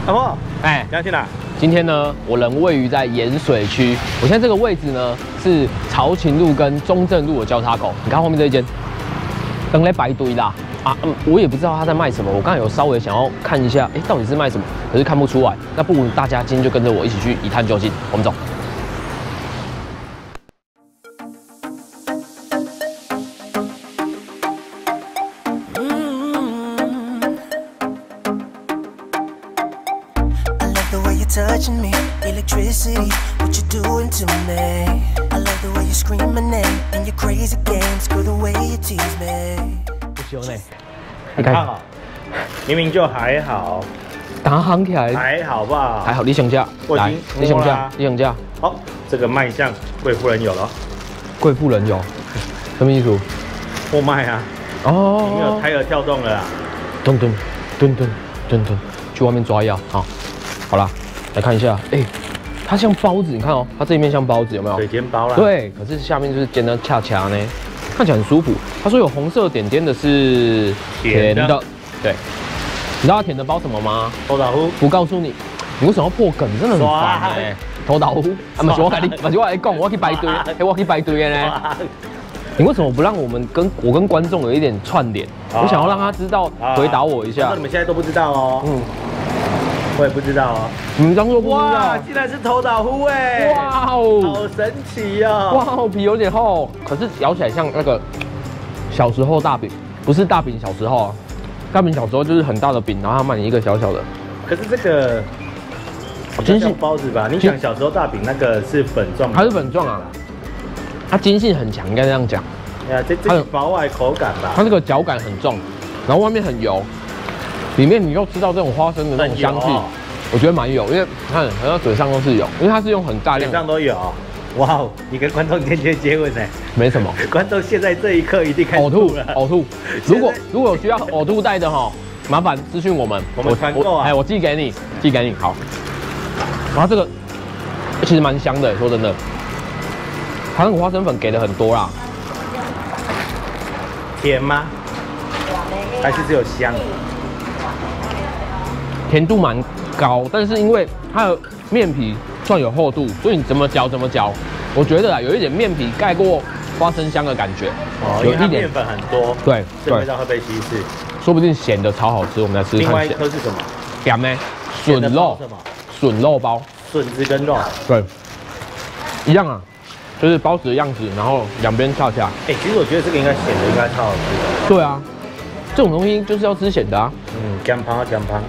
阿婆， 哎， 你要去哪？ 今天呢，我人位于在盐水区，我现在这个位置呢是朝秦路跟中正路的交叉口。你看后面这一间，灯在排队啦。我也不知道他在卖什么，我刚才有稍微想要看一下，到底是卖什么，可是看不出来。那不如大家今天就跟着我一起去一探究竟，我们走。 Touching me, electricity, what you doing to me? I love the way you scream my name and your crazy games, girl, the way you tease me. 不行呢， 你看好，明明就还好， 打行起来还好吧？ 还好，你想价，来，你想价，你想价。 好，这个卖相，贵妇人有了。 贵妇人有，什么意思？ 货卖啊。哦。已经有胎儿跳动了啦。 蹲，去外面抓药。好啦。来看一下，它像包子，你看哦，它这一面像包子，有没有？ 水煎包啦。对， 可是下面就是煎的恰恰呢，看起来很舒服。他说有红色点点的是甜的，对。你知道它甜的包什么吗？ 臭豆腐。 不告诉你，你为什么要破梗？真的很烦哎。臭豆腐，不是我跟你，不是我来讲，我去排队，我去排队的呢。你为什么不让我跟观众有一点串联？我想要让他知道回答我一下。 你们现在都不知道哦。我也不知道哦。 你们当做不知道？ 哇，竟然是头岛菇哎！ 哇哦， 好神奇哦！ 哇哦，皮有点厚，可是咬起来像那个小时候大饼，不是大饼小时候啊，大饼小时候就是很大的饼，然后它卖你一个小小的。 可是这个精细包子吧？你想小时候大饼那个是粉状， 它是粉状啊，它筋性很强，应该这样讲。 哎呀，这是薄外口感吧？ 它这个嚼感很重，然后外面很油。里面你又吃到这种花生的那种香气，我觉得蛮油，因为看好像嘴上都是油，因为它是用很大量， 嘴上都有。哇哦，你跟观众间接吻呢？没什么，观众现在这一刻一定开始呕吐了。呕吐，如果有需要呕吐袋的哈，麻烦私讯我们团购啊，我寄给你，好。然后这个其实蛮香的，说真的，它那个花生粉给的很多啦。甜吗？还是只有香？甜度蛮高，但是因为它的面皮算有厚度，所以你怎么嚼，我觉得有一点面皮盖过花生香的感觉。哦，因为它面粉很多，对，这味道会被稀释。说不定咸的超好吃，我们来吃看。另外一颗是什么？咸呢？笋肉。什么？笋肉包。笋子跟肉。对，一样啊，就是包子的样子，然后两边恰恰。其实我觉得这个应该咸的，应该超好吃的。对啊，这种东西就是要吃咸的啊。姜汤。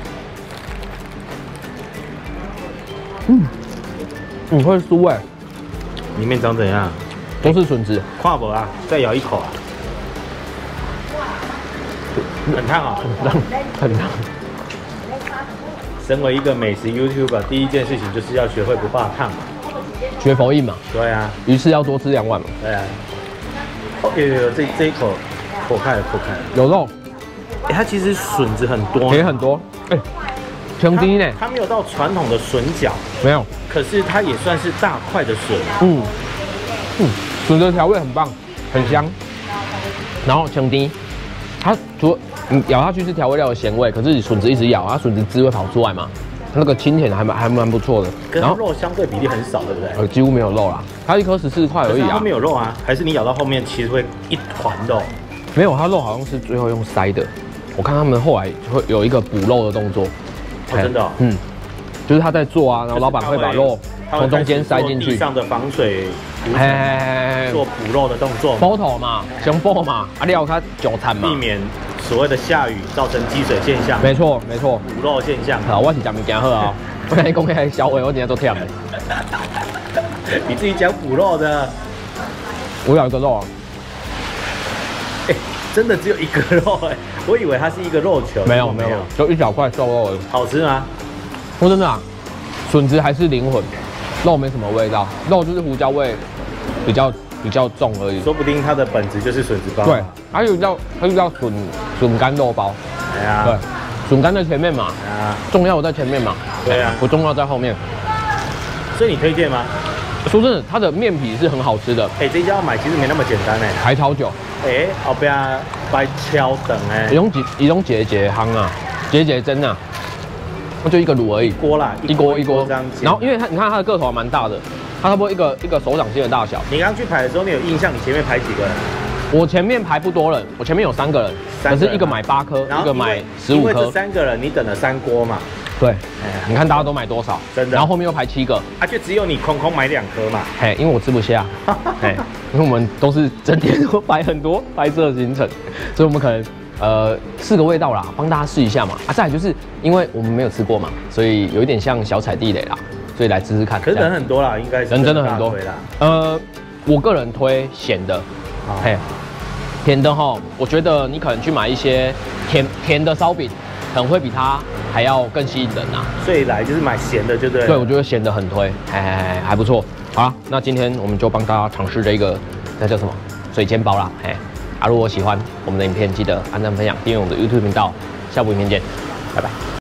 你会酥哎，里面长怎样？都是笋子。看不啊，再咬一口啊。很烫啊，很烫。身为一个美食 YouTuber， 第一件事情就是要学会不怕烫嘛。学佛印嘛。对啊。鱼翅要多吃2碗嘛。对啊。哦，有这一口破开了。有肉。它其实笋子很多，也很多。兄弟呢？它没有到传统的笋饺，没有。可是它也算是大块的笋。笋的调味很棒，很香。然后兄弟，它除了你咬下去是调味料的咸味，可是你笋子一直咬，它笋子汁会跑出来嘛，那个清甜还蛮不错的。然后肉相对比例很少，对不对？几乎没有肉啦，它一颗14块而已啊。它没有肉啊？还是你咬到后面其实会一团肉？没有，它肉好像是最后用塞的。我看他们后来会有一个补肉的动作。真的。就是他在做啊，然后老板会把肉从中间塞进去。地上的防水涂层，做补肉的动作。包头嘛，先包嘛，料它久餐嘛，避免所谓的下雨造成积水现象。没错。补肉现象。好，我是讲物件好啊。我跟你讲那小伟，我今天都忝的。你自己讲补肉的。我咬一个肉啊。真的只有一个肉哎，我以为它是一个肉球。没有，就一小块瘦肉而已。好吃吗？说真的啊，笋子还是灵魂，肉没什么味道，肉就是胡椒味比较重而已。说不定它的本质就是笋子包。对，它就叫笋干肉包。对，笋干在前面嘛。重要在前面嘛。对啊，不重要在后面。所以你推荐吗？说真的，它的面皮是很好吃的。这一家要买其实没那么简单哎，排超久。后边摆超长哎，一种节香啊，节真啊。 那就一个卤而已， 锅啦，一锅这样煎。 然后因为你看它的个头还蛮大的，它差不多一个手掌心的大小。 你刚去排的时候，你有印象你前面排几个人？ 我前面排不多人，我前面有3个人，可是一个买8颗，一个买15颗。 因为这3个人你等了3锅嘛。 对，你看大家都买多少？真的。然后后面又排7个， 就只有你空买2颗嘛。 因为我吃不下，因为我们都是整天都排很多拍摄行程，所以我们可能4个味道啦，帮大家试一下嘛。再来就是因为我们没有吃过嘛，所以有一点像小踩地雷啦，所以来吃吃看。 可是人很多啦，应该是人真的很多啦。我个人推咸的，甜的哈，我觉得你可能去买一些甜的烧饼，可能会比它还要更吸引人呐。 所以来就是买咸的，就对。 对，我觉得咸的很推，还不错。好啦，那今天我们就帮大家尝试这个，那叫什么水煎包啦，如果喜欢我们的影片，记得按赞、分享、订阅我们的 YouTube 频道。下部影片见，拜拜。